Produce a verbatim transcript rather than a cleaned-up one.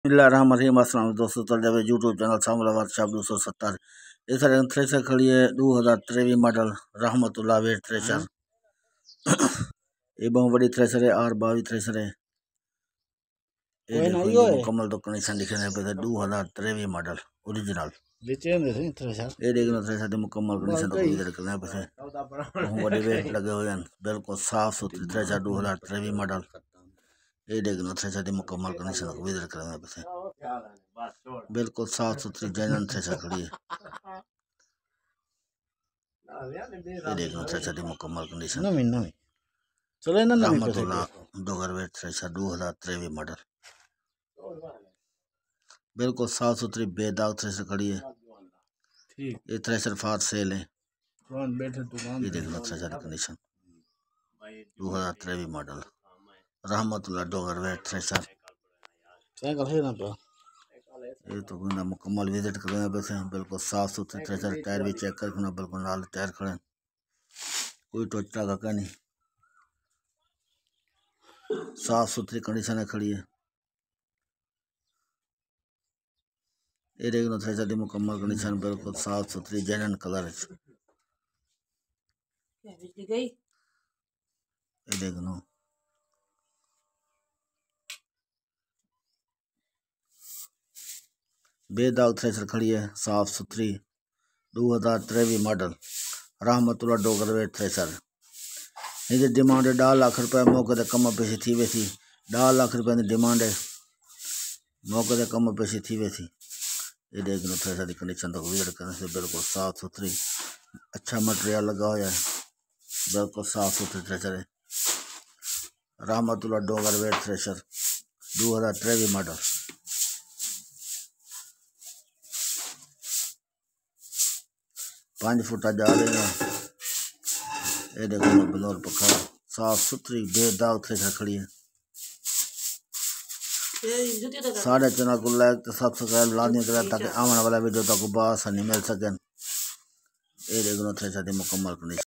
बिस्मिल्लाहिर्रहमानिर्रहीम। अस्सलाम दोस्तों, चल जावे यूट्यूब चैनल सामला वर्कशॉप दो सौ सत्तर। इस तरह थ्रेसर खड़ी है दो हज़ार तेरह मॉडल रहमतुल्लाह वेट थ्रेसर। ये बहुत बड़ी थ्रेसर है और बावी थ्रेसर है। ये देखो मुकम्मल तो कंडीशन लिखे पे दो हज़ार तेरह मॉडल ओरिजिनल। ये देखो थ्रेसर की मुकम्मल कंडीशन तो इधर करना पे बहुत बड़े वेट लगे हुए हैं। बिल्कुल साफ सुथरी थ्रेसर दो हज़ार तेरह मॉडल। ये देखो थ्रेसर की मुकम्मल कंडीशन को विजिट करना पे बिल्कुल साफ सुथरी जैनन थ्रेसर खड़ी है। ये देखो थ्रेसर की मुकम्मल कंडीशन रहमतुल्लाह डोगर वेट थ्रेसर दो हज़ार तेरह मॉडल। बिल्कुल साफ सुथरी बेदाग थ्रेसर खड़ी है। ये थ्रेसर फार सेल है। ये देखो थ्रेसर की कंडीशन दो हज़ार तेरह model Rahmatullah Dogar wheat thresher. ये तो ना मुकम्मल विजिट करना पैसे बिल्कुल साफ सुथरी थ्रेसर। टायर भी चेक करना बिल्कुल नाल टायर खड़े, कोई टोचरा का क्या नहीं, साफ सुथरी कंडीशन है खड़ी है। ये देखो थ्रेसर की मुकम्मल कंडीशन बिल्कुल साफ सुथरी जैनन कलर है। ये देखो बेदाग थ्रेसर खड़ी है साफ सुथरी दो हज़ार तेरह model Rahmatullah Dogar wheat thresher. इनकी डिमांड है ढाई लाख रुपए। मौके से कम पेशी थी वैसी ढाई लाख रुपए की डिमांड है। मौके से कम पेशी थी वैसी। ये देख लो थ्रेसर की कंडीशन तो विजिट करने से बिल्कुल साफ सुथरी अच्छा मटेरियल लगा हुआ है। बिल्कुल साफ सुथरी थ्रेसर है रहमतुल्लाह डोगर वेट थ्रेसर दो हज़ार तेरह मॉडल। पाँच फुटा जा रहे हैं। ये देखो बनोर पक्का साफ सुथरी बेदाग थ्रेसर खड़ी है। साढ़े चैनल को लाइक तो सब्सक्राइब लाजमी करें ताकि आने वाला वीडियो तक बासानी मिल सके। ये देखो थ्रेसर की मुकम्मल कंडीशन।